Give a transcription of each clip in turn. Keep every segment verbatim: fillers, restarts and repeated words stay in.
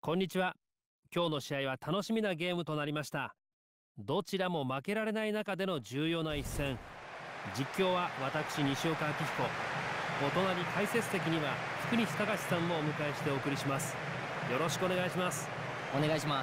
こんにちは。今日の試合は楽しみなゲームとなりました。どちらも負けられない中での重要な一戦。実況は私西岡明彦。お隣解説席には福西隆さんもお迎えしてお送りします。よろしくお願いします。 お願いします。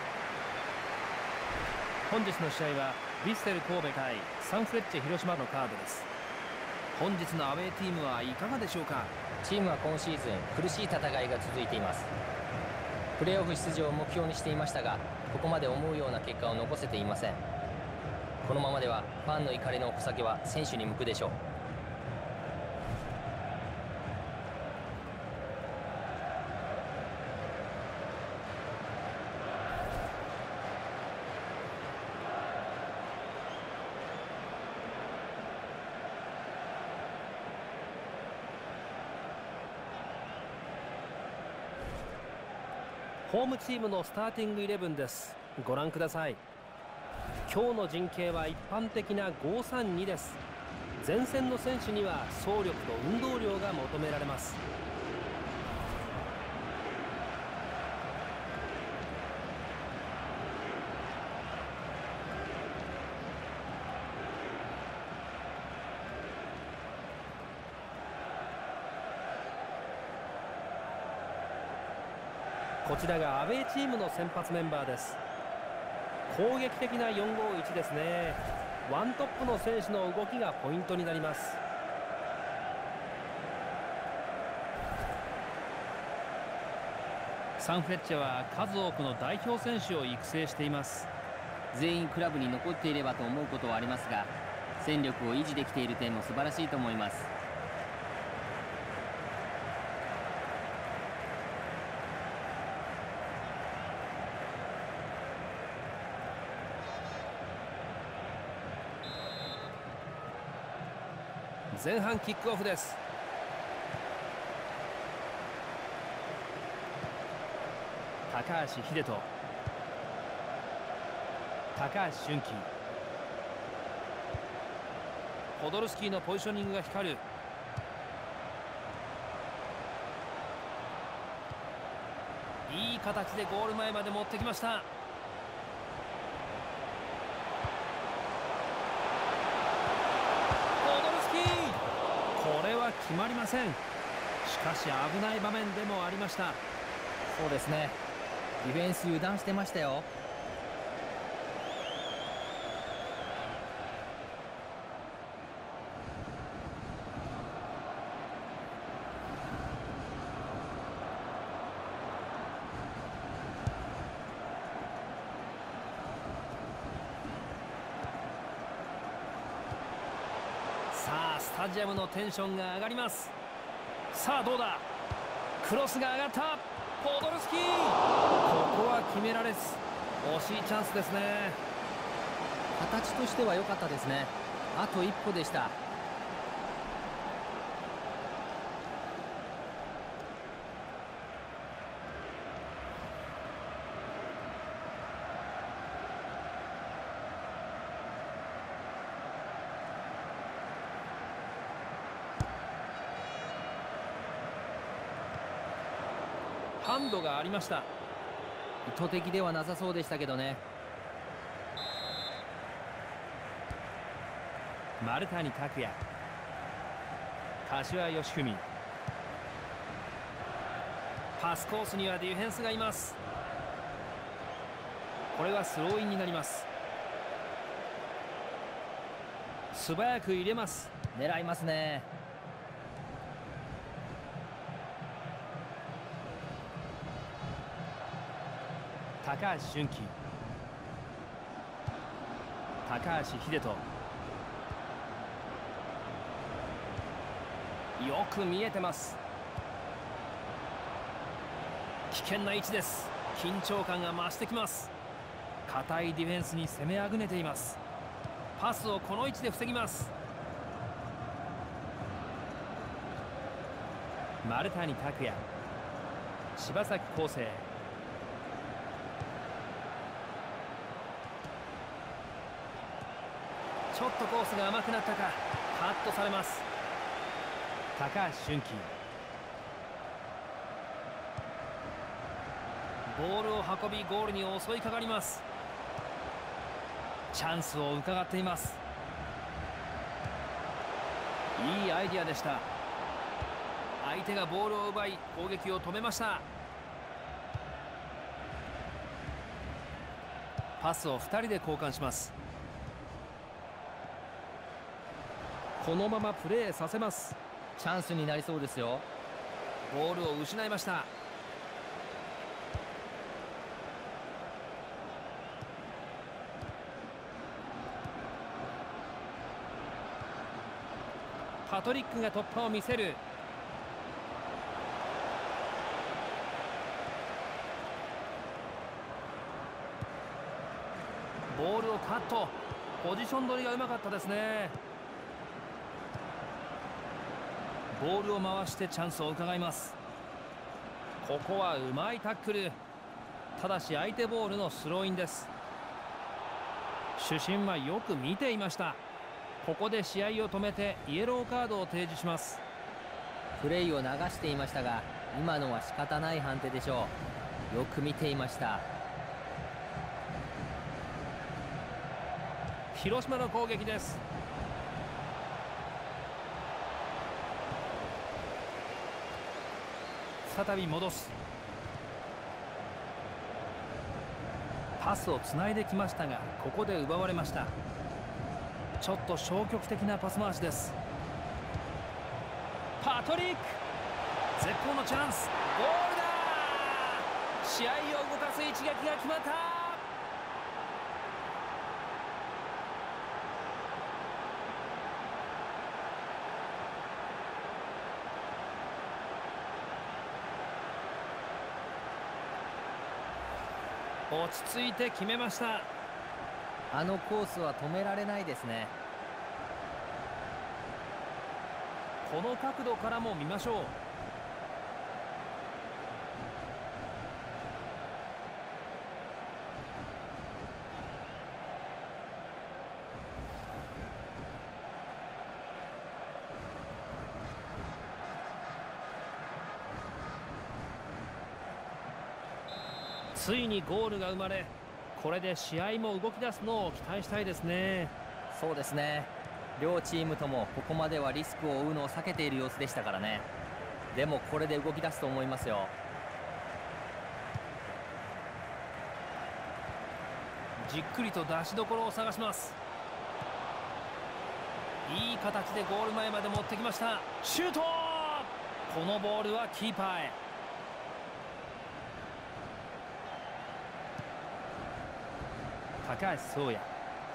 本日の試合はヴィッセル神戸対サンフレッチェ広島のカードです。本日のアウェーチームはいかがでしょうか。 チームは今シーズン苦しい戦いが続いています。プレーオフ出場を目標にしていましたが、ここまで思うような結果を残せていません。このままではファンの怒りの矛先は選手に向くでしょう。 ホームチームのスターティングイレブンです。ご覧ください。今日の陣形は一般的な ごさんに です。前線の選手には走力と運動量が求められます。こちらがアウェーチームの先発メンバーです。攻撃的な よんごいち ですね。ワントップの選手の動きがポイントになります。サンフレッチェは数多くの代表選手を育成しています。 全員クラブに残っていればと思うことはありますが、戦力を維持できている点も素晴らしいと思います。 前半キックオフです。高橋秀人、高橋俊樹、ポドルスキーのポジショニングが光る。いい形でゴール前まで持ってきました。これは決まりません。しかし危ない場面でもありました。 そうですね、ディフェンス油断してましたよ。 さあスタジアムのテンションが上がります。さあどうだ、クロスが上がった。ポドルスキー、ここは決められず惜しいチャンスですね。 形としては良かったですね。あと一歩でした。 ハンドがありました。 意図的ではなさそうでしたけどね。 丸谷拓也、柏義文、パスコースにはディフェンスがいます。これはスローインになります。素早く入れます。 狙いますね。 高橋俊樹、高橋秀人、よく見えてます。危険な位置です。緊張感が増してきます。堅いディフェンスに攻めあぐねています。パスをこの位置で防ぎます。丸谷拓也、柴崎康生、ちょっとコースが甘くなったか。カットされます。高橋俊樹、 ボールを運びゴールに襲いかかります。チャンスを伺っています。いいアイディアでした。相手がボールを奪い攻撃を止めました。パスをふたりで交換します。このままプレーさせます。 チャンスになりそうですよ。 ボールを失いました。パトリックが突破を見せる。ボールをカット。ポジション取りがうまかったですね。ボールを回してチャンスを伺います。ここはうまいタックル。ただし相手ボールのスローインです。主審はよく見ていました。ここで試合を止めてイエローカードを提示します。 プレーを流していましたが、今のは仕方ない判定でしょう。よく見ていました。 広島の攻撃です。再び戻す。パスをつないできましたが、ここで奪われました。ちょっと消極的なパス回しです。パトリック、絶好のチャンス。ゴールだ。試合を動かす一撃が決まった。落ち着いて決めました。 あのコースは止められないですね。 この角度からも見ましょう。ついにゴールが生まれ、これで試合も動き出すのを期待したいですね。 そうですね。両チームともここまではリスクを負うのを避けている様子でしたからね。でもこれで動き出すと思いますよ。 じっくりと出しどころを探します。いい形でゴール前まで持ってきました。シュート。このボールはキーパーへ。高橋壮也、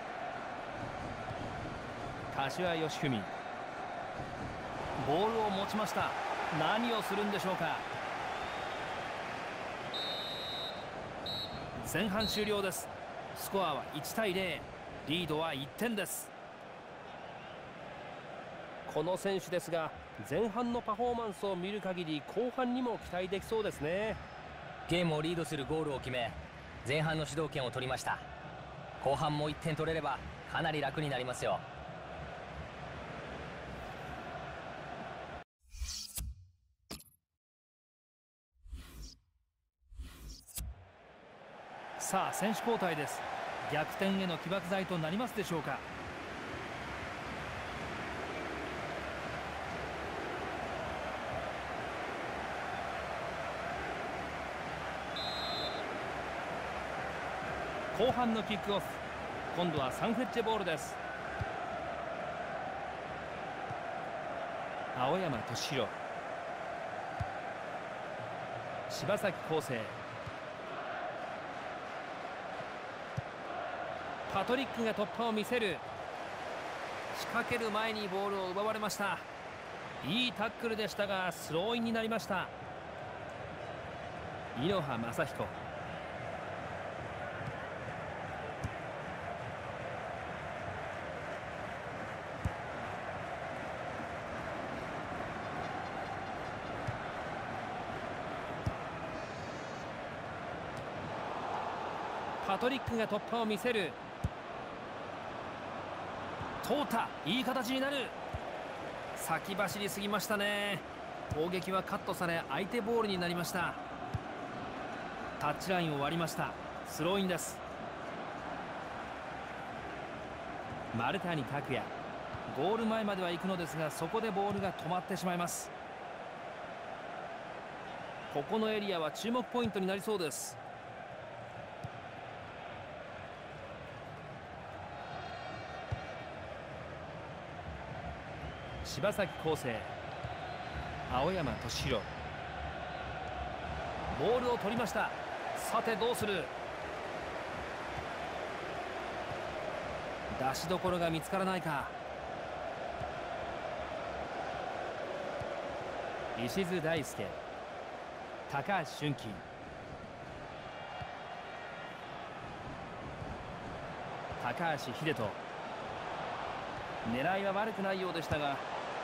柏義文、ボールを持ちました。何をするんでしょうか。前半終了です。スコアはいちたいゼロ、リードはいってんです。この選手ですが、前半のパフォーマンスを見る限り後半にも期待できそうですね。 ゲームをリードするゴールを決め、前半の主導権を取りました。後半もいってん取れればかなり楽になりますよ。 さあ選手交代です。逆転への起爆剤となりますでしょうか。後半のキックオフ、今度はサンフレッチェボールです。青山敏弘、柴崎康生、パトリックが突破を見せる。仕掛ける前にボールを奪われました。いいタックルでしたがスローインになりました。井ノ葉雅彦、パトリックが突破を見せる。通った。いい形になる。先走りすぎましたね。攻撃はカットされ相手ボールになりました。 タッチラインを割りました。スローインです。マルタニ拓也、ゴール前までは行くのですが、そこでボールが止まってしまいます。ここのエリアは注目ポイントになりそうです。柴崎康生、青山敏弘、ボールを取りました。さてどうする。出しどころが見つからないか。石津大輔、高橋俊樹、高橋秀人、狙いは悪くないようでしたが、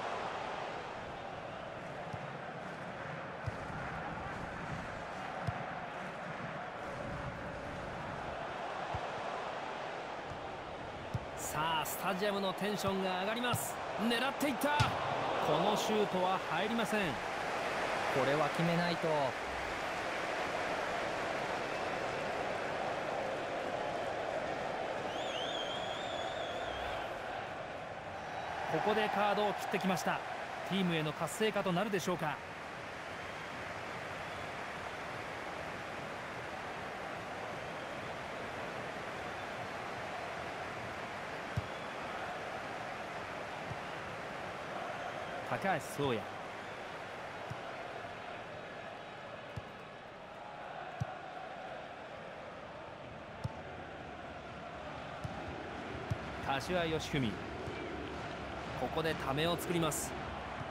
さあスタジアムのテンションが上がります。狙っていった。このシュートは入りません。 これは決めないと。 ここでカードを切ってきました。チームへの活性化となるでしょうか。高橋壮也、柏義文、ここでためを作ります。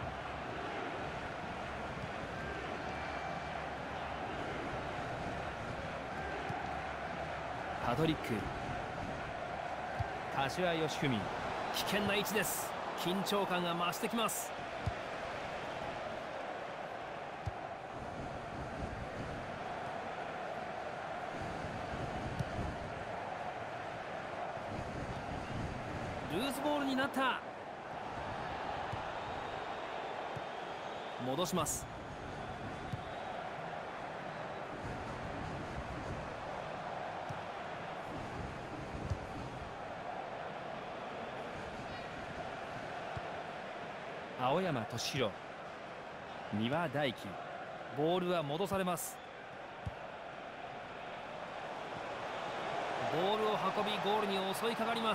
パトリック、柏義文、危険な位置です。緊張感が増してきます。ルーズボールになった。戻します。青山敏弘、三輪大輝、ボールは戻されます。ボールを運びゴールに襲いかかります。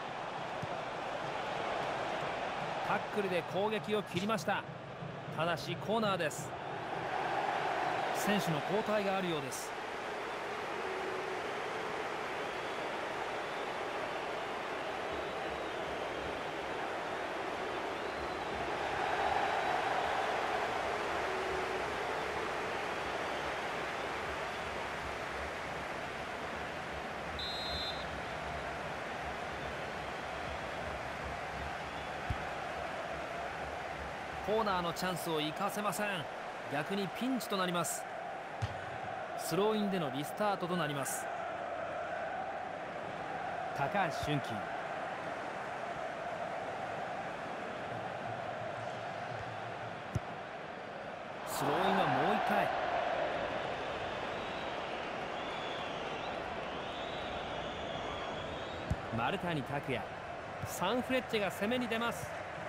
タックルで攻撃を切りました。ただしコーナーです。選手の交代があるようです。コーナーのチャンスを生かせません。逆にピンチとなります。スローインでのリスタートとなります。高橋俊樹、スローインはもう一回。マルタニ拓也、サンフレッチェが攻めに出ます。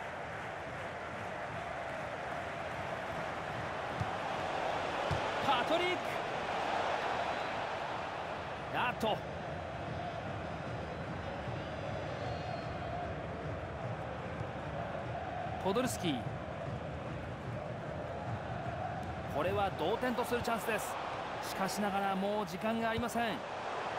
パトリック、あっとポドルスキー、これは同点とするチャンスです。しかしながらもう時間がありません。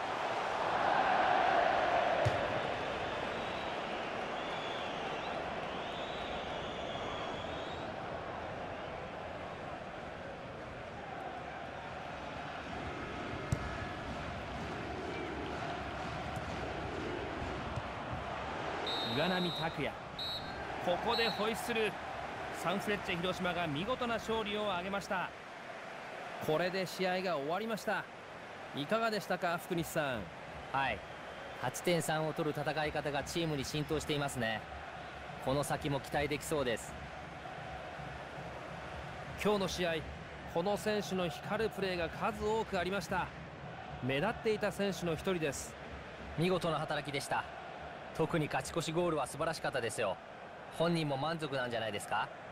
岩波拓也、ここでホイッスル。サンフレッチェ広島が見事な勝利を挙げました。これで試合が終わりました。いかがでしたか、福西さん。 はい、はちてんさんを取る戦い方がチームに浸透していますね。この先も期待できそうです。 今日の試合、 この選手の光るプレーが数多くありました。目立っていた選手の一人です。 見事な働きでした。特に勝ち越しゴールは素晴らしかったですよ。本人も満足なんじゃないですか。